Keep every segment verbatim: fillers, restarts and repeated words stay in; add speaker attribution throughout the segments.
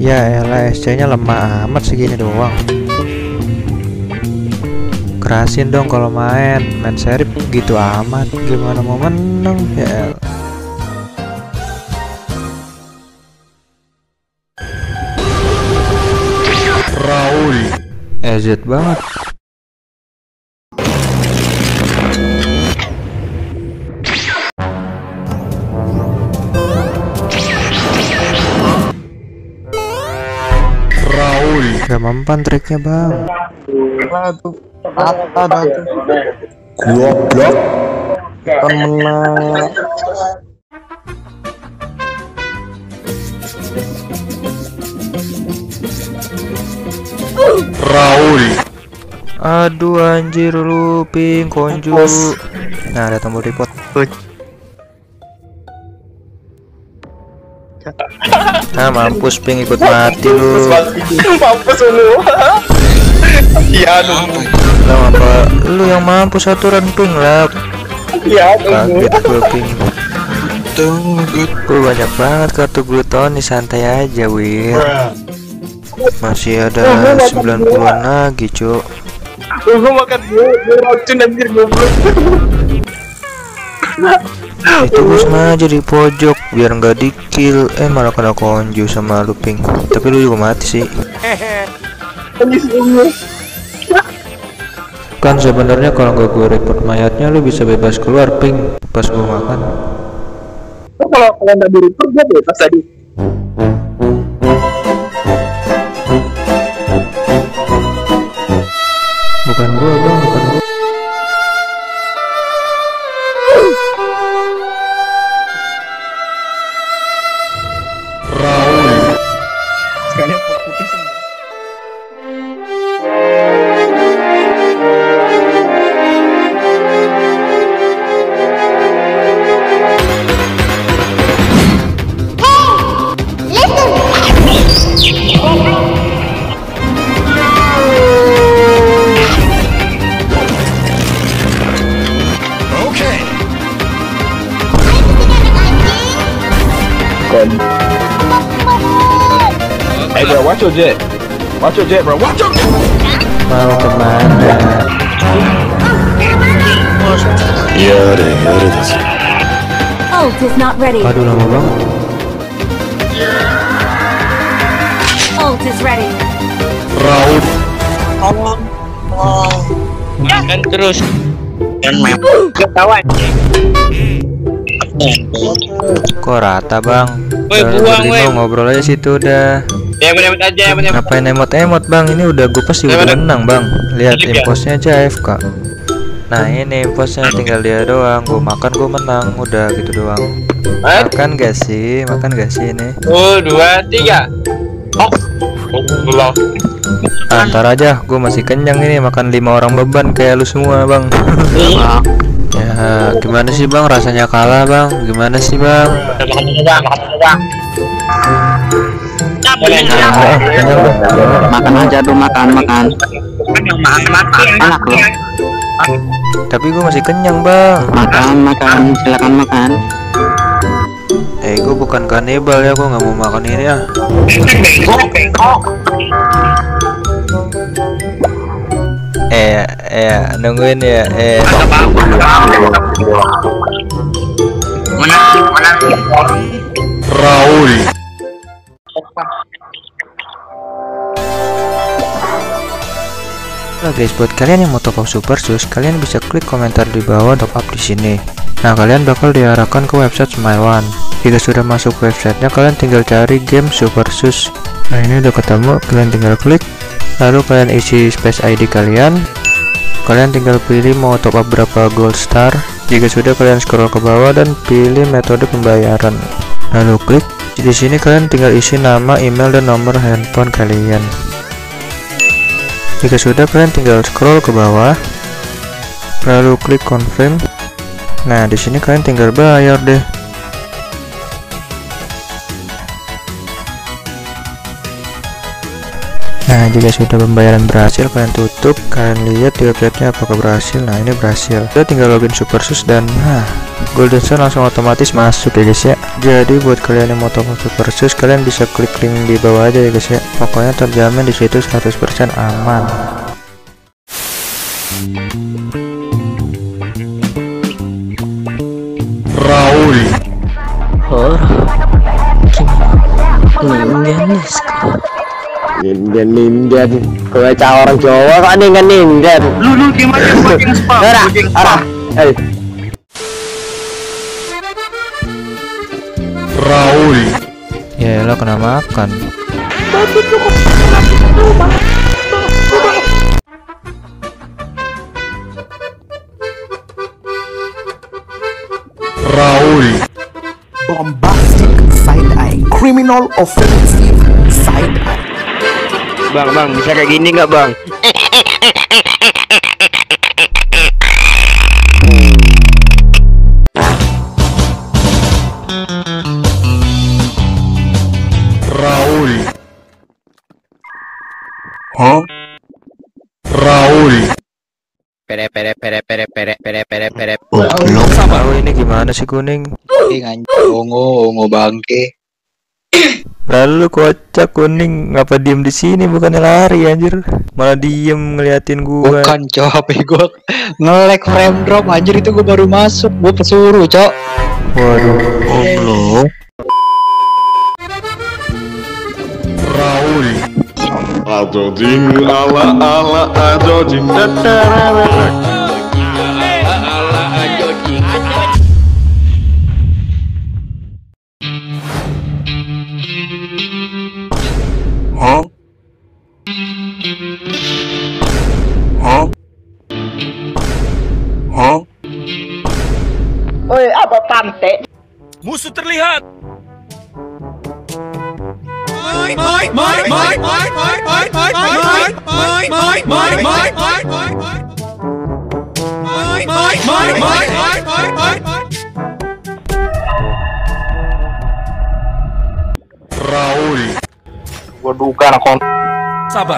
Speaker 1: Ya elah, S C nya lemah amat segini doang. Kerasin dong kalau main, main serip gitu amat. Gimana mau menang ya elah.
Speaker 2: Raul
Speaker 1: E Z banget.
Speaker 2: Raul
Speaker 1: Gak mempan triknya bang.
Speaker 3: Aduh, apa dah tuh?
Speaker 2: goblok
Speaker 3: Kan menang.
Speaker 2: Raul
Speaker 1: Aduh anjir lu ping konju. Nah ada tombol report. Ah mampus ping ikut mati lu.
Speaker 3: Mampus lu. Iya dong.
Speaker 1: Lah apa lu yang mampus aturan ping lah.
Speaker 3: Iya
Speaker 1: Kaget gue ping. Gue banyak banget kartu gluton, santai aja wir. Masih ada sembilan puluhan lagi cuk.
Speaker 3: Gue makan gue, gue racun anjir goblok.
Speaker 1: Itu gue sengaja di pojok biar nggak di kill, eh malah kena konju sama lu ping. Tapi lu juga mati sih. Kan sebenarnya kalau nggak gue report mayatnya lu bisa bebas keluar ping pas gue makan.
Speaker 3: Kalau kalian nggak di report gue bebas tadi.
Speaker 1: Bukan gue bang, bukan gue.
Speaker 2: Raul
Speaker 3: Sekalian putih semua.
Speaker 4: Hey bro, watch your jet. Watch your jet, bro. Watch your jet.
Speaker 1: Mau kemana?
Speaker 5: Ult is not ready.
Speaker 1: Aduh lama banget.
Speaker 5: Ult is ready.
Speaker 2: Raul
Speaker 6: Makan terus dan memang ketahuan.
Speaker 1: Kok rata bang?
Speaker 6: Woi,
Speaker 1: Udah
Speaker 6: buang,
Speaker 1: berlima,
Speaker 6: woi.
Speaker 1: ngobrol aja situ udah.
Speaker 6: Ya bener aja bener.
Speaker 1: Ngapain emot-emot bang? Ini udah gue pasti udah
Speaker 6: Bener.
Speaker 1: menang bang. Lihat
Speaker 6: Ini biar-
Speaker 1: imposnya aja A F K. Nah ini imposnya tinggal dia doang. Gue makan gue menang. Udah gitu doang.
Speaker 6: Eh?
Speaker 1: Makan gak sih? Makan gak sih ini?
Speaker 6: Oh dua tiga. Oh, Allah.
Speaker 1: Antar aja. Gue masih kenyang ini makan lima orang beban kayak lu semua bang. Ya gimana sih bang? Rasanya kalah bang? Gimana sih bang? Kenyang bang. Kenyang bang.
Speaker 7: Makan aja tuh, makan makan enak loh.
Speaker 1: Tapi gue masih kenyang bang.
Speaker 7: Makan makan silakan makan.
Speaker 1: Eh gue bukan kanibal ya, gue nggak mau makan ini ya. Eh eh nungguin ya eh.
Speaker 2: Raul
Speaker 1: Nah guys, buat kalian yang mau top up Super Sus, kalian bisa klik komentar di bawah top up di sini. Nah kalian bakal diarahkan ke website Smile One. Jika sudah masuk websitenya, kalian tinggal cari game Super Sus. Nah ini udah ketemu, kalian tinggal klik. Lalu kalian isi space I D kalian. Kalian tinggal pilih mau top up berapa gold star. Jika sudah, kalian scroll ke bawah dan pilih metode pembayaran. Lalu klik. Di sini kalian tinggal isi nama, email, dan nomor handphone kalian. Jika sudah, kalian tinggal scroll ke bawah, lalu klik confirm. Nah, di sini kalian tinggal bayar deh. Nah, jika sudah pembayaran berhasil, kalian tutup, kalian lihat di websitenya apakah berhasil. Nah, ini berhasil. Kita tinggal login Supersus dan nah, Golden Sun langsung otomatis masuk ya guys ya. Jadi buat kalian yang mau top up Supersus, kalian bisa klik link di bawah aja ya guys ya. Pokoknya terjamin di situ seratus persen aman.
Speaker 2: Raul.
Speaker 7: Oh, ninja ninja ninja gue cah orang Jawa kok ninja ninja
Speaker 3: Lu lu gimana kucing spam?
Speaker 7: arah
Speaker 3: Kucing
Speaker 7: arah
Speaker 3: spam.
Speaker 7: eh
Speaker 2: Raul.
Speaker 1: Ya elah, kena makan.
Speaker 2: Raul.
Speaker 8: Bombastic side eye, criminal offensive side eye.
Speaker 7: bang bang bisa kayak gini nggak bang?
Speaker 2: Raul. Hah? Raul.
Speaker 6: Pere pere pere pere pere pere pere pere.
Speaker 1: Tahu ini gimana sih kuning?
Speaker 6: Ungu ungu bangke.
Speaker 1: Lalu kocak kuning, ngapa diem di sini bukannya lari anjir? Malah diem ngeliatin gua.
Speaker 6: Bukan cok, H P gua nge-lag frame drop anjir, itu gua baru masuk, gua pesuruh cok.
Speaker 1: Waduh.
Speaker 6: Goblok.
Speaker 2: Raul. Ajojing ala ala ajojing teterere. Hah? Hah? Hah?
Speaker 3: Oi, apa pantai?
Speaker 9: Musuh terlihat.
Speaker 2: Raul.
Speaker 3: Gua duga anak kon.
Speaker 9: Sabar.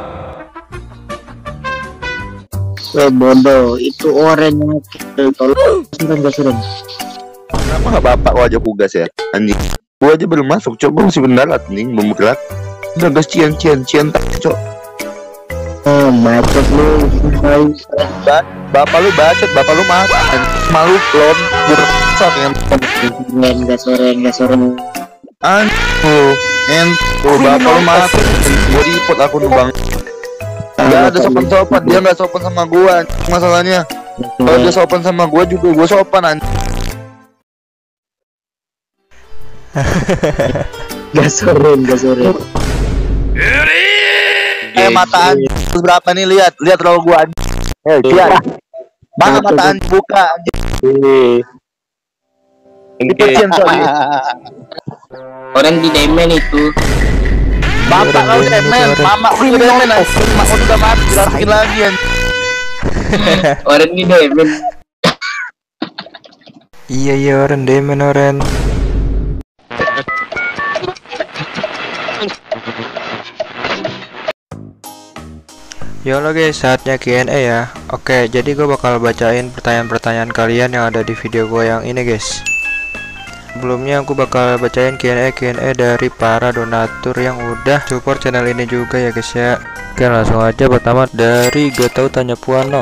Speaker 7: Bodoh itu orang yang tolong sudah nggak sudah.
Speaker 10: Kenapa nggak bapak gua aja pugas ya anjing? Gua aja belum masuk, coba masih bendarat nih, belum gerak. Udah gas cian cian cian tak cok.
Speaker 7: Oh macet lu,
Speaker 10: Ba bapak lu bacot, bapak lu makan, malu klon, bursak yang
Speaker 7: nggak sore nggak sore.
Speaker 10: anjing, en, oh bapak lu makan, gua di pot aku nih bang. Nggak ada sopan-sopan, dia nggak sopan sama gua, masalahnya. Kalau dia sopan sama gua juga, gua sopan anjing.
Speaker 7: Gak sore nggak sore.
Speaker 10: Eh mata anjing berapa nih, lihat lihat roll gua anjing. Eh lihat bang, mata anjing buka anjing. Dipecin soalnya.
Speaker 7: Orang di demen itu.
Speaker 10: Bapak kau demen, mama udah demen anjing. Mama udah mati, dirasukin lagi anjing.
Speaker 7: Orang di demen.
Speaker 1: Iya iya orang demen orang. Yolo guys, saatnya Q and A ya. Oke, jadi gue bakal bacain pertanyaan-pertanyaan kalian yang ada di video gue yang ini guys. Sebelumnya aku bakal bacain Q and A Q and A dari para donatur yang udah support channel ini juga ya guys ya. Oke, langsung aja. Pertama dari Gak Tahu Tanya Puano.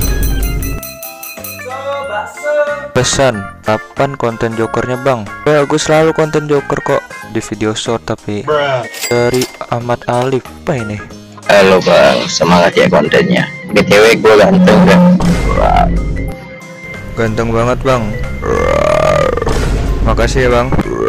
Speaker 1: Pesan, kapan konten jokernya bang? Ya, aku selalu konten joker kok di video short. Tapi dari Ahmad Alif, apa ini?
Speaker 7: Halo bang, semangat ya kontennya. B T W gue ganteng gak?
Speaker 1: Ganteng banget bang. Makasih ya bang.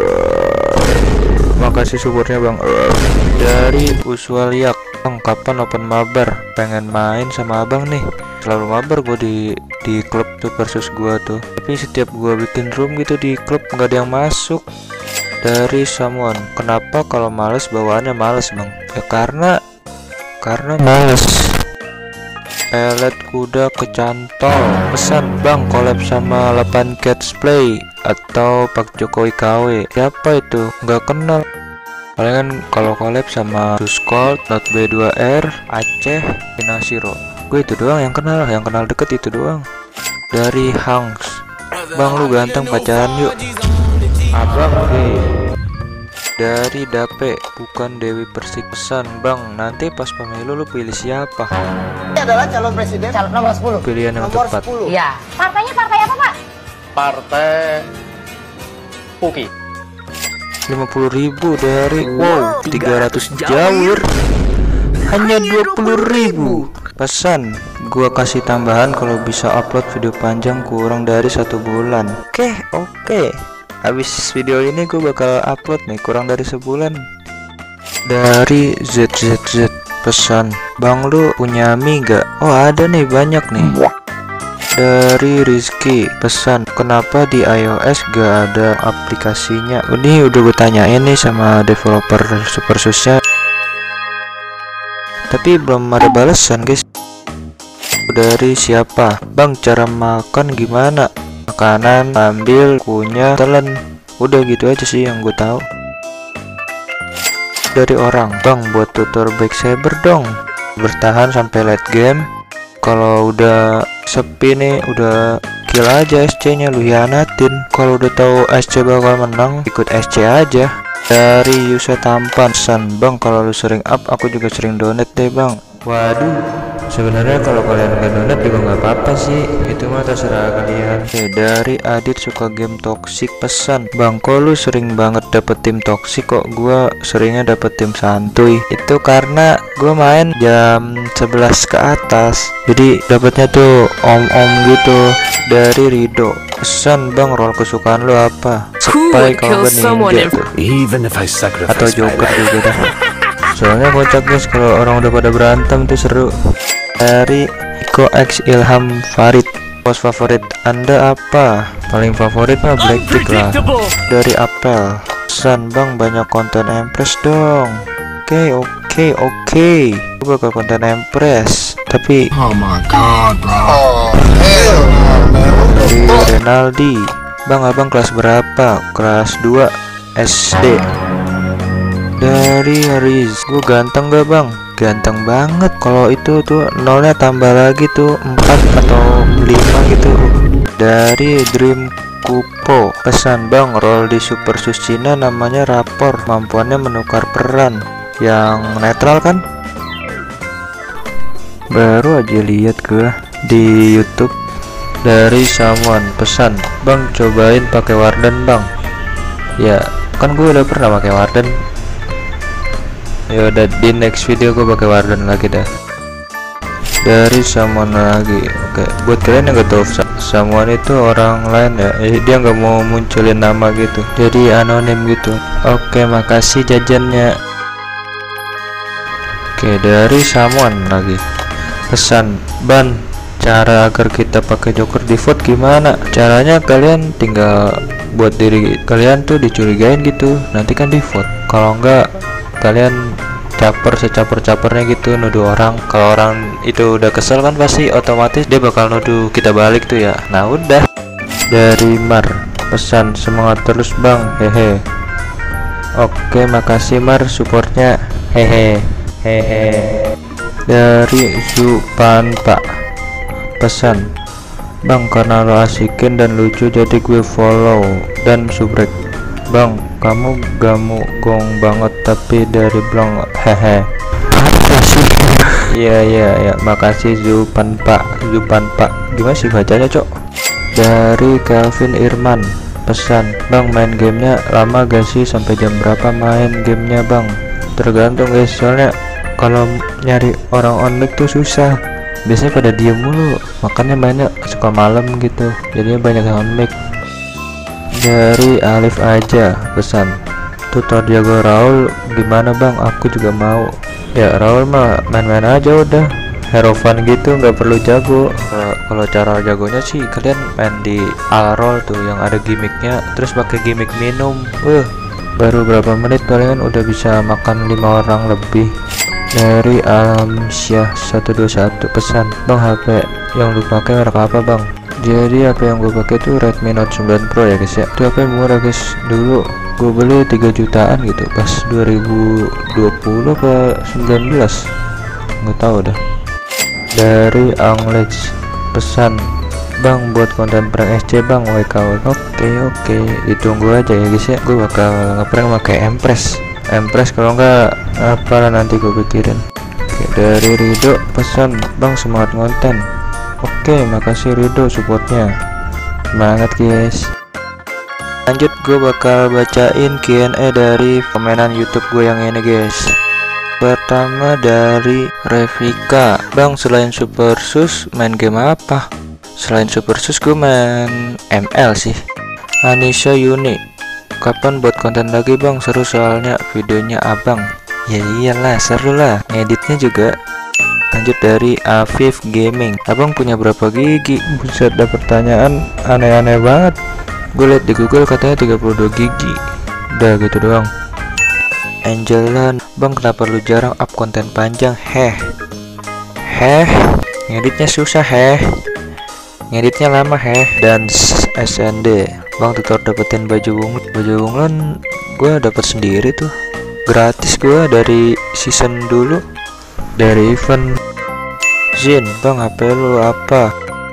Speaker 1: Makasih supportnya bang. Dari Uswaliak, bang kapan open mabar? Pengen main sama abang nih. Selalu mabar gue di di klub Supersus gue tuh. Tapi setiap gue bikin room gitu di klub nggak ada yang masuk. Dari Samuan, kenapa kalau males bawaannya males bang? Ya karena karena males. Pelet kuda kecantol. Pesan bang collab sama delapan Cats Play atau Pak Jokowi K W. Siapa itu? Nggak kenal. Palingan kalau collab sama Suskold, Not B dua R, Aceh, Inasiro. Gue itu doang yang kenal, yang kenal deket itu doang. Dari Hangs, bang lu ganteng pacaran yuk. Abang oke. Dari Dape, bukan Dewi Persik. Pesan bang, nanti pas pemilu lu pilih siapa?
Speaker 11: Ini adalah calon presiden calon nomor sepuluh.
Speaker 1: Pilihan yang
Speaker 11: nomor
Speaker 1: tepat.
Speaker 11: sepuluh.
Speaker 5: Iya. Partainya partai apa, Pak?
Speaker 11: Partai Puki.
Speaker 1: lima puluh ribu dari wow tiga ratus jawur hanya dua puluh ribu. Pesan, gua kasih tambahan kalau bisa upload video panjang kurang dari satu bulan. Oke oke habis video ini gua bakal upload nih kurang dari sebulan. Dari Z Z Z, pesan, bang lu punya mie gak? Oh ada nih, banyak nih. Dari Rizky, pesan, kenapa di iOS gak ada aplikasinya? Ini udah gue tanyain nih sama developer Supersusnya, tapi belum ada balasan guys. Dari siapa? Bang, cara makan gimana? Makanan, ambil, kunyah, telan. Udah gitu aja sih yang gue tahu. Dari orang, bang buat tutor back saber dong, bertahan sampai late game. Kalau udah sepi nih, udah kill aja S C nya, lu hianatin. Kalau udah tahu S C bakal menang, ikut S C aja. Dari Yusa Tampan, pesan, bang kalau lu sering up, aku juga sering donate deh bang. Waduh, sebenarnya kalau kalian nggak donate juga nggak apa-apa sih, itu mah terserah kalian. Oke, dari Adit suka game toxic, pesan, bang kok lu sering banget dapet tim toxic, kok gua seringnya dapet tim santuy? Itu karena gua main jam sebelas ke atas, jadi dapetnya tuh om-om gitu. Dari Rido, pesan, bang role kesukaan lu apa? Spy kalau ninja tuh, atau Joker juga dah. Soalnya kocak guys kalau orang udah pada berantem tuh seru. Dari Iko X Ilham Farid, pos favorit Anda apa? Paling favorit mah Blackpink lah. Dari Apel, pesan, bang banyak konten Empress dong. Oke oke oke gue bakal konten Empress, tapi
Speaker 2: Oh my god bro. Oh
Speaker 1: hell Dari Renaldi, bang abang kelas berapa? Kelas dua S D. Dari Riz, gue ganteng gak bang? Ganteng banget. Kalau itu tuh nolnya tambah lagi tuh empat atau lima gitu. Dari Dream Kupo, pesan, bang role di Super Sus Cina namanya rapor, mampuannya menukar peran. Yang netral kan? Baru aja lihat gue di YouTube. Dari Someone, pesan, bang cobain pakai Warden bang. Ya kan gue udah pernah pakai Warden. Ya udah, di next video gue pakai Warden lagi dah. Dari Someone lagi. Oke, buat kalian yang gak tahu, Someone itu orang lain ya, eh, dia nggak mau munculin nama gitu, jadi anonim gitu. Oke, makasih jajannya. Oke, dari Someone lagi, pesan, ban cara agar kita pakai Joker di vote gimana? Caranya kalian tinggal buat diri kalian tuh dicurigain gitu, nanti kan di vote. Kalau enggak kalian caper secaper-capernya gitu, nuduh orang. Kalau orang itu udah kesel kan pasti otomatis dia bakal nuduh kita balik tuh ya. Nah udah. Dari Mar, pesan, semangat terus bang, hehe. Oke, makasih Mar supportnya, hehe hehe. Dari Zupanpa, pesan, bang karena lo asikin dan lucu jadi gue follow dan subrek. Bang kamu gamu gong banget tapi dari blong, hehe. Apa sih? Iya iya ya, makasih Zupan Pak, Zupan Pak. Gimana sih bacanya cok? Dari Calvin Irman, pesan, bang main gamenya lama gak sih? Sampai jam berapa main gamenya bang? Tergantung guys, soalnya kalau nyari orang on mic tuh susah. Biasanya pada diem mulu, makanya mainnya suka malam gitu, jadinya banyak yang on mic. Dari Alif aja, pesan, tutor jago Raul gimana bang? Aku juga mau. Ya Raul mah main-main aja udah, hero fun gitu, nggak perlu jago. Kalau cara jagonya sih kalian main di Alrol tuh yang ada gimmicknya, terus pakai gimmick minum. Uh, baru berapa menit palingan udah bisa makan lima orang lebih. Dari Alamsyah satu dua satu, pesan, bang H P yang lu pakai merek apa bang? Jadi apa yang gue pakai tuh Redmi Note sembilan Pro ya guys ya. Itu apa yang murah guys, dulu gue beli tiga jutaan gitu pas dua ribu dua puluh ke sembilan belas, nggak tahu dah. Dari Anglej, pesan bang buat konten prank S C bang W K W. Oke oke, ditunggu aja ya guys ya. Gue bakal ngeprank pakai Empress Empress kalau nggak apalah nanti gue pikirin. Oke, dari Rido, pesan bang semangat konten. Oke, makasih Rido supportnya, semangat guys. Lanjut, gue bakal bacain Q and A dari komenan YouTube gue yang ini guys. Pertama dari Revika, bang selain Super Sus main game apa? Selain Super Sus gue main M L sih. Anisha Yuni, kapan buat konten lagi bang, seru soalnya videonya abang. Ya iyalah seru lah, ngeditnya juga. Lanjut dari Afif Gaming, abang punya berapa gigi? Buset, ada pertanyaan aneh-aneh banget. Gue liat di Google katanya tiga puluh dua gigi. Udah gitu doang. Angelan, bang kenapa lu jarang up konten panjang? Heh Heh ngeditnya susah heh Ngeditnya lama heh. Dan S N D, bang tutor dapetin baju bunglon. Baju bunglon gue dapet sendiri tuh, gratis gue dari season dulu. Dari event Zin, bang H P lu apa?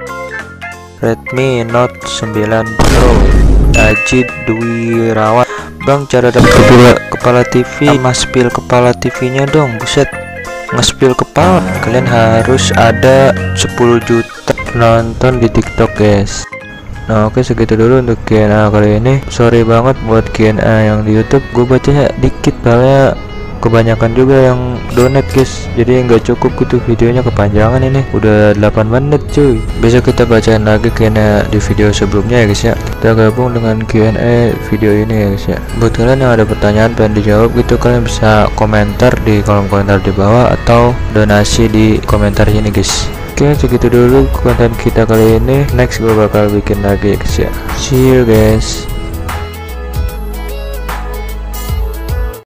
Speaker 1: Redmi Note sembilan Pro. Ajid Dwi Rawat, bang cara dapet kepala, kepala T V sama spill kepala T V-nya dong. Buset, nge-spill kepala. Kalian harus ada sepuluh juta nonton di TikTok guys. Nah oke, segitu dulu untuk Q and A kali ini. Sorry banget buat Q and A yang di YouTube, gue bacanya dikit soalnya kebanyakan juga yang donate guys, jadi nggak cukup gitu, videonya kepanjangan ini udah delapan menit cuy. Besok kita bacain lagi Q and A di video sebelumnya ya guys ya. Kita gabung dengan Q and A video ini ya guys ya. Buat kalian yang ada pertanyaan pengen dijawab gitu, kalian bisa komentar di kolom komentar di bawah atau donasi di komentar ini guys. Oke, segitu dulu konten kita kali ini. Next gue bakal bikin lagi ya guys ya. See you guys.